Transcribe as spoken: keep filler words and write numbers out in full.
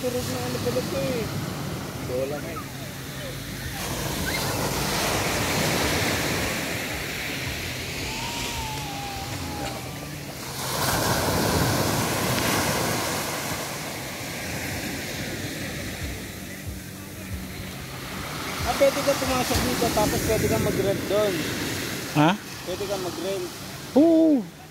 turog na ano pala ito eh. Bola na eh. Ah, pwede ka pumasok dito tapos pwede kang mag-rent doon. Ha? Pwede kang mag-rent. Oo.